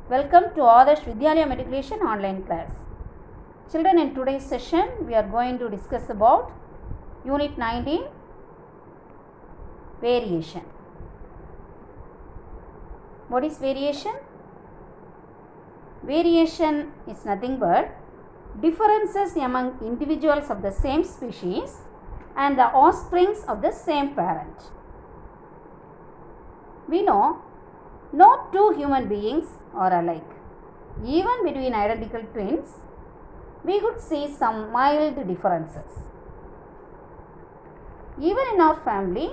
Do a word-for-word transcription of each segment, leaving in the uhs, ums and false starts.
Welcome to Adarsh Vidyalaya Matriculation online class. Children, in today's session we are going to discuss about Unit nineteen, Variation. What is variation? Variation is nothing but differences among individuals of the same species and the offsprings of the same parent. We know no two human beings are alike. Even between identical twins, we could see some mild differences. Even in our family,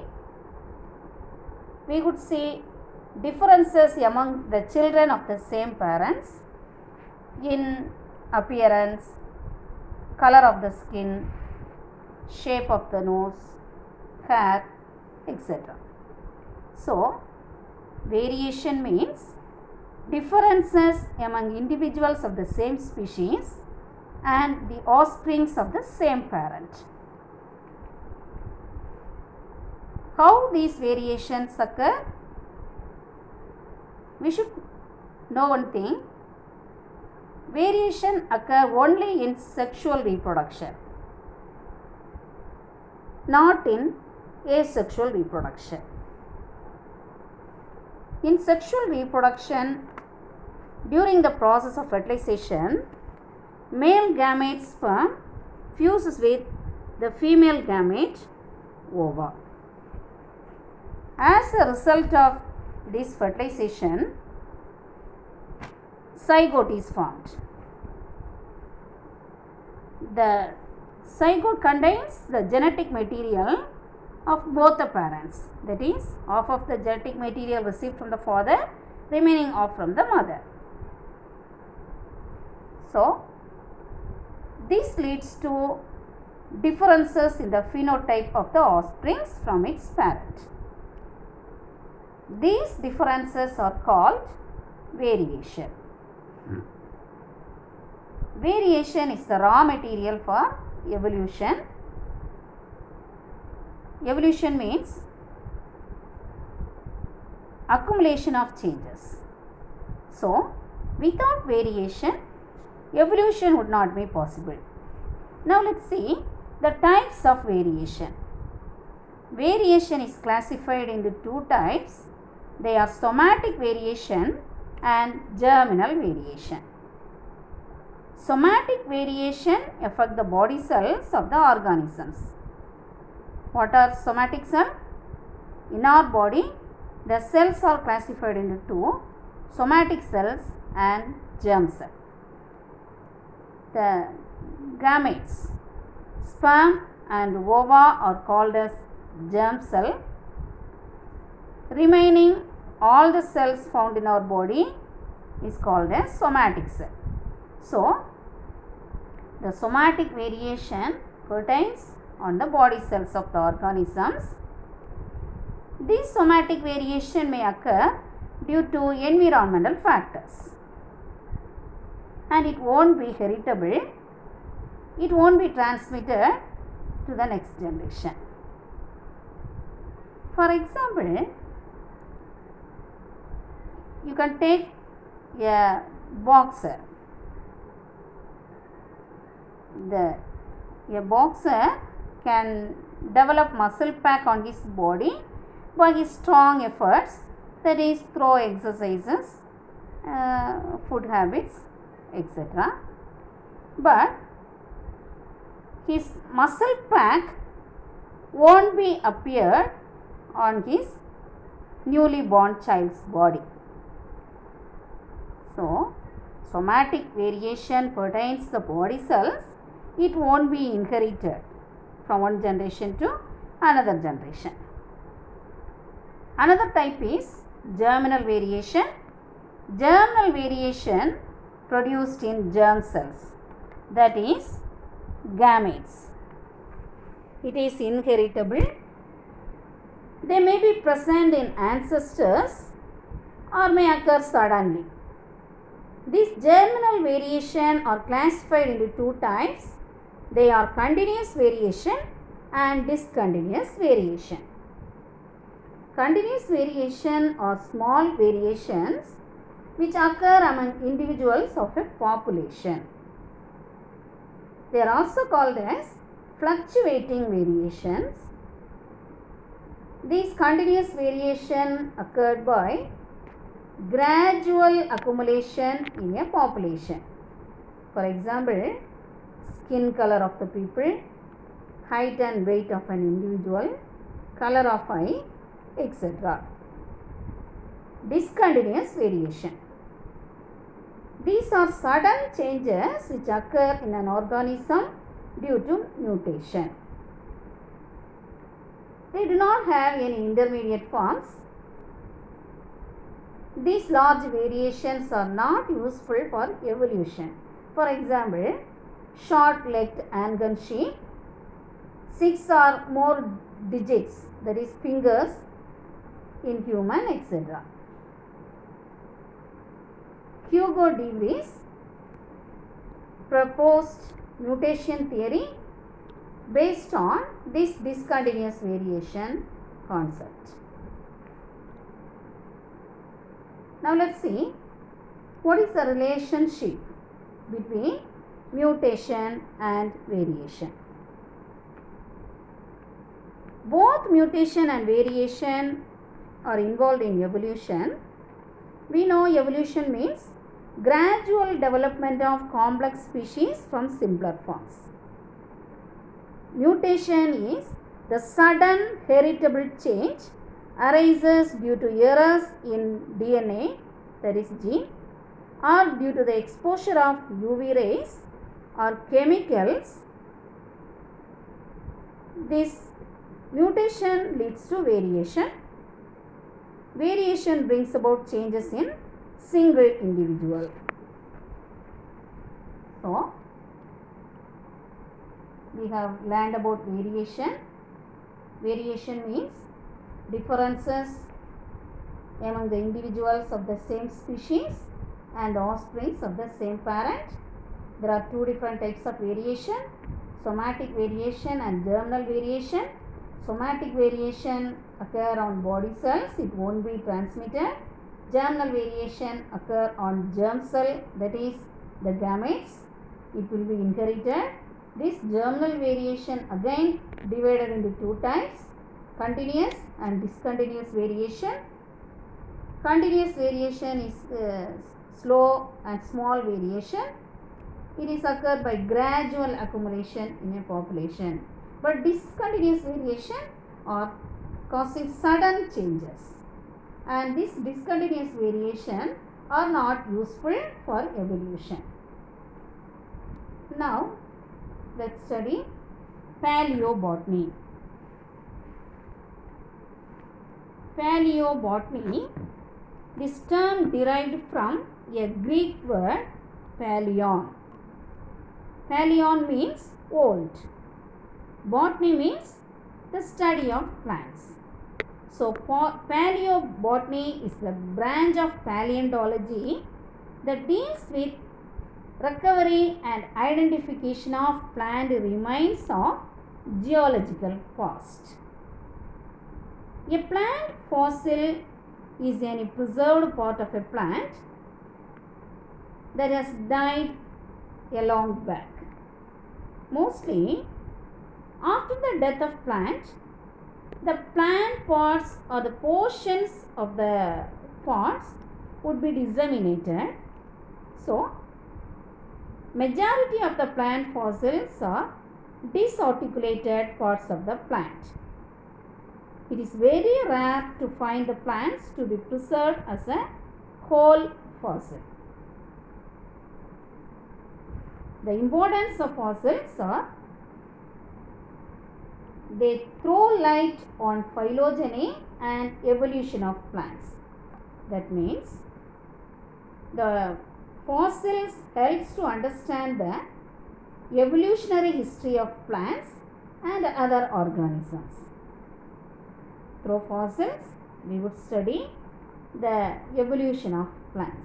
we could see differences among the children of the same parents in appearance, color of the skin, shape of the nose, hair, et cetera. So, variation means differences among individuals of the same species and the offsprings of the same parent. How these variations occur? We should know one thing. Variation occur only in sexual reproduction, not in asexual reproduction. In sexual reproduction, during the process of fertilization, male gamete sperm fuses with the female gamete ova. As a result of this fertilization, zygote is formed. The zygote contains the genetic material of both the parents, that is, half of the genetic material received from the father, remaining half from the mother. So, this leads to differences in the phenotype of the offsprings from its parent. These differences are called variation. Variation is the raw material for evolution. Evolution means accumulation of changes. So, without variation, evolution would not be possible. Now, let us see the types of variation. Variation is classified into two types. They are somatic variation and germinal variation. Somatic variation affect the body cells of the organisms. What are somatic cells? In our body, the cells are classified into two, somatic cells and germ cell. The gametes, sperm and ova are called as germ cell. Remaining all the cells found in our body is called as somatic cell. So, the somatic variation pertains on the body cells of the organisms. This somatic variation may occur due to environmental factors, and it won't be heritable. It won't be transmitted to the next generation. For example, you can take a boxer. The a boxer can develop muscle pack on his body by his strong efforts, that is through exercises, uh, food habits, et cetera. But his muscle pack won't be appeared on his newly born child's body. So, somatic variation pertains to the body cells. It won't be inherited from one generation to another generation. Another type is germinal variation. Germinal variation produced in germ cells, that is gametes. It is inheritable. They may be present in ancestors or may occur suddenly. These germinal variation are classified into two types. They are continuous variation and discontinuous variation. Continuous variation or small variations which occur among individuals of a population. They are also called as fluctuating variations. These continuous variation occurred by gradual accumulation in a population. For example, skin color of the people, height and weight of an individual, color of eye, et cetera. Discontinuous variation. These are sudden changes which occur in an organism due to mutation. They do not have any intermediate forms. These large variations are not useful for evolution. For example, short-legged Angan sheep, six or more digits, that is fingers in human, et cetera. Hugo de Vries proposed mutation theory based on this discontinuous variation concept. Now let us see what is the relationship between mutation and variation. Both mutation and variation are involved in evolution. We know evolution means gradual development of complex species from simpler forms. Mutation is the sudden heritable change arises due to errors in D N A, that is gene, or due to the exposure of U V rays or chemicals. This mutation leads to variation. Variation brings about changes in single individual. So, we have learned about variation. Variation means differences among the individuals of the same species and the offsprings of the same parent. There are two different types of variation, somatic variation and germinal variation. Somatic variation occur on body cells, it won't be transmitted. Germinal variation occur on germ cell, that is the gametes, it will be inherited. This germinal variation again divided into two types, continuous and discontinuous variation. Continuous variation is uh, slow and small variation. It is occurred by gradual accumulation in a population. But discontinuous variation are causing sudden changes, and this discontinuous variation are not useful for evolution. Now, let's study paleobotany. Paleobotany, this term derived from a Greek word paleon. Paleon means old. Botany means the study of plants. So, paleobotany is the branch of paleontology that deals with recovery and identification of plant remains of geological past. A plant fossil is any preserved part of a plant that has died a long back. Mostly, after the death of plant, the plant parts or the portions of the parts would be disseminated. So, majority of the plant fossils are disarticulated parts of the plant. It is very rare to find the plants to be preserved as a whole fossil. The importance of fossils are they throw light on phylogeny and evolution of plants. That means the fossils helps to understand the evolutionary history of plants and other organisms. Through fossils, we would study the evolution of plants.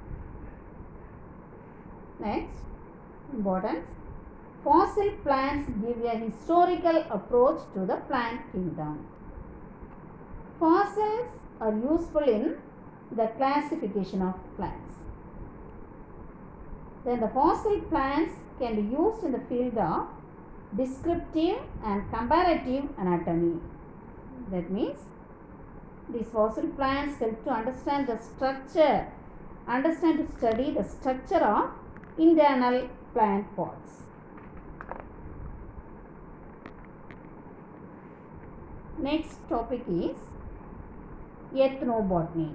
Next, importance. Fossil plants give a historical approach to the plant kingdom. Fossils are useful in the classification of plants. Then the fossil plants can be used in the field of descriptive and comparative anatomy. That means these fossil plants help to understand the structure, understand to study the structure of internal plant parts. Next topic is ethnobotany.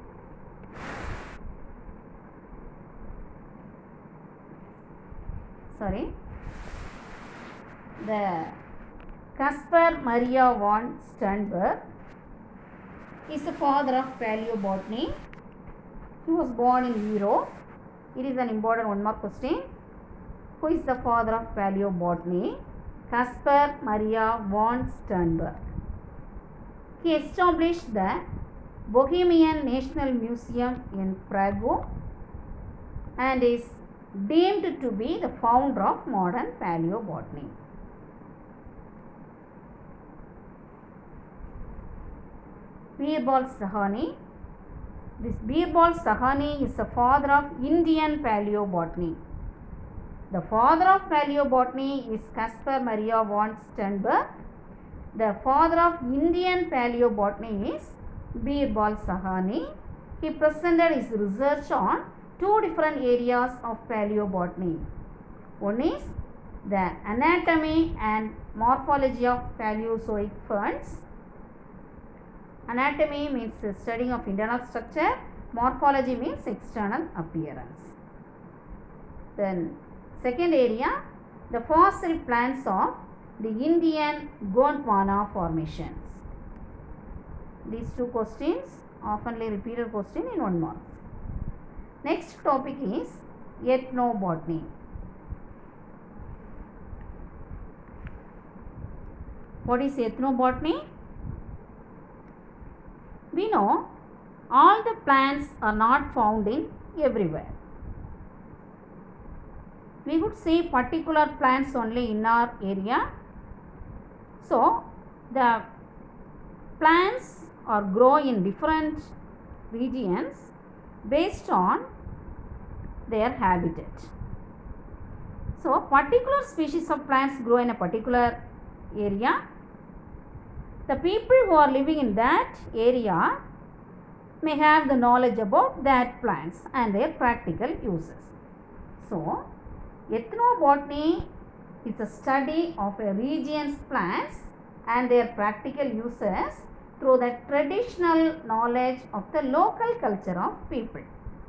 Sorry. The Caspar Maria von Sternberg is the father of paleobotany. He was born in Europe. It is an important one mark question. Who is the father of paleobotany? Caspar Maria von Sternberg. He established the Bohemian National Museum in Prague and is deemed to be the founder of modern paleobotany. Birbal Sahani. This Birbal Sahani is the father of Indian paleobotany. The father of paleobotany is Caspar Maria von Sternberg. The father of Indian paleobotany is Birbal Sahani. He presented his research on two different areas of paleobotany. One is the anatomy and morphology of Paleozoic ferns. Anatomy means the studying of internal structure. Morphology means external appearance. Then second area, the fossil plants of the Indian Gondwana formations. These two questions, oftenly repeated question in one mark. Next topic is ethnobotany. What is ethnobotany? We know all the plants are not found in everywhere. We would see particular plants only in our area. So, the plants are grow in different regions based on their habitat. So, particular species of plants grow in a particular area. The people who are living in that area may have the knowledge about that plants and their practical uses. So, ethnobotany is the study of a region's plants and their practical uses through the traditional knowledge of the local culture of people.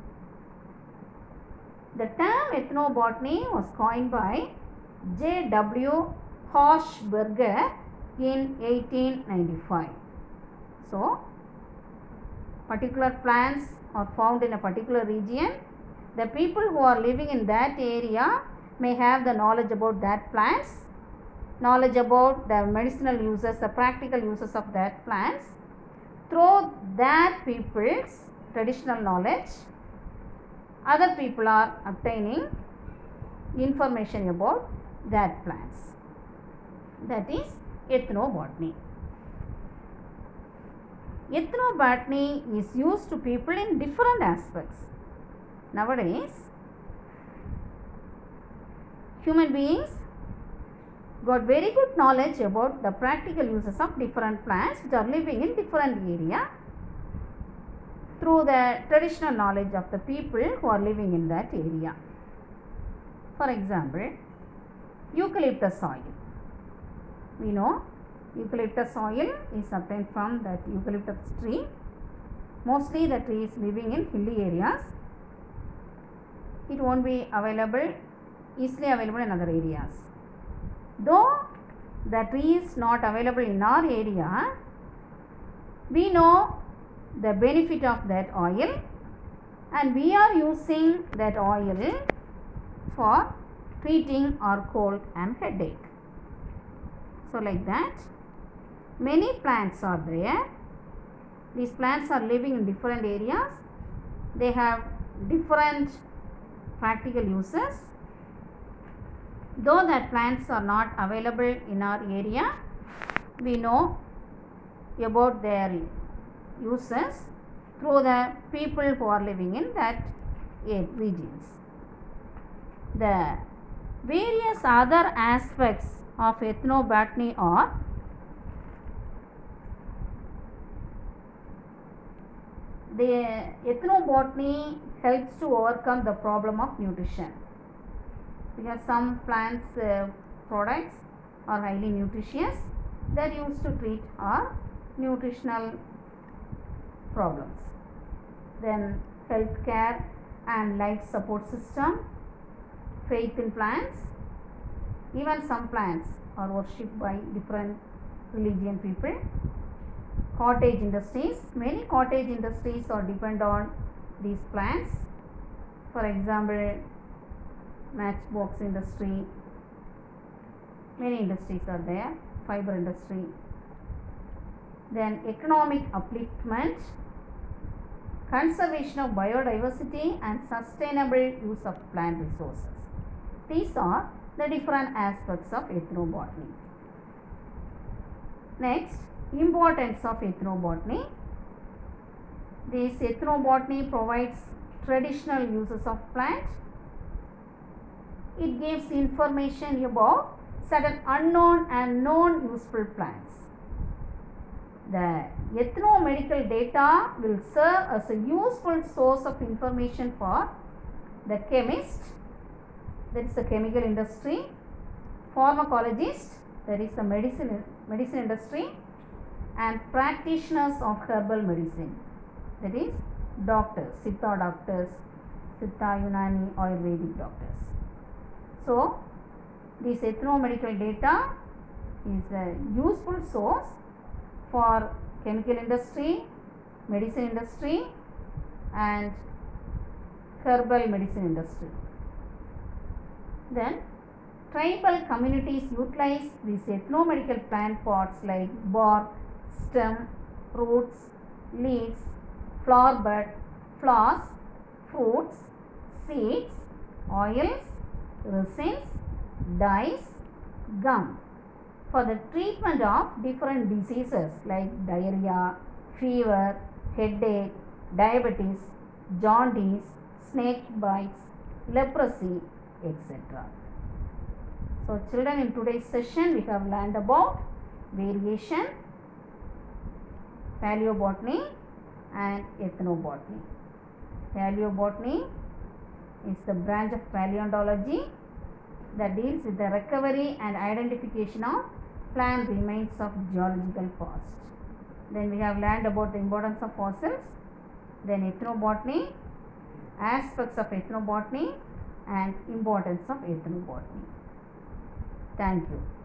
The term ethnobotany was coined by J W Hochberger in eighteen ninety-five. So, particular plants are found in a particular region. The people who are living in that area may have the knowledge about that plants, knowledge about the medicinal uses, the practical uses of that plants. Through that people's traditional knowledge, other people are obtaining information about that plants. That is ethnobotany. Ethnobotany is used to people in different aspects. Nowadays, human beings got very good knowledge about the practical uses of different plants which are living in different area through the traditional knowledge of the people who are living in that area. For example, eucalyptus oil. We know eucalyptus oil is obtained from that eucalyptus tree. Mostly the tree is living in hilly areas. It won't be available, easily available in other areas. Though the tree is not available in our area, we know the benefit of that oil and we are using that oil for treating our cold and headache. So, like that, many plants are there. These plants are living in different areas. They have different practical uses. Though that plants are not available in our area, we know about their uses through the people who are living in that regions. The various other aspects of ethnobotany are the ethnobotany helps to overcome the problem of nutrition, because some plants uh, products are highly nutritious, they are used to treat our nutritional problems. Then healthcare and life support system, faith in plants, even some plants are worshipped by different religion people. Cottage industries, many cottage industries are depend on these plants. For example, matchbox industry, many industries are there, fiber industry. Then economic upliftment, conservation of biodiversity and sustainable use of plant resources. These are the different aspects of ethnobotany. Next, importance of ethnobotany. This ethnobotany provides traditional uses of plants. It gives information about certain unknown and known useful plants. The ethnomedical data will serve as a useful source of information for the chemist, that is the chemical industry, pharmacologist, that is the medicine, medicine industry, and practitioners of herbal medicine, that is doctors, Siddha doctors, Siddha, Unani, Ayurvedic doctors. So, this ethnomedical data is a useful source for chemical industry, medicine industry and herbal medicine industry. Then tribal communities utilize these ethnomedical plant pots like bark, stem, roots, leaves, flower bud, flowers, fruits, seeds, oils, resins, dyes, gum for the treatment of different diseases like diarrhea, fever, headache, diabetes, jaundice, snake bites, leprosy, et cetera. So, children, in today's session we have learned about variation, paleobotany and ethnobotany. Paleobotany is the branch of paleontology that deals with the recovery and identification of plant remains of geological past. Then we have learned about the importance of fossils, then ethnobotany, aspects of ethnobotany and importance of ethnobotany. Thank you.